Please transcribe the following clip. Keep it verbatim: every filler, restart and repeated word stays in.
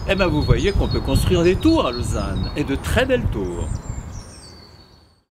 Eh bien, vous voyez qu'on peut construire des tours à Lausanne, et de très belles tours.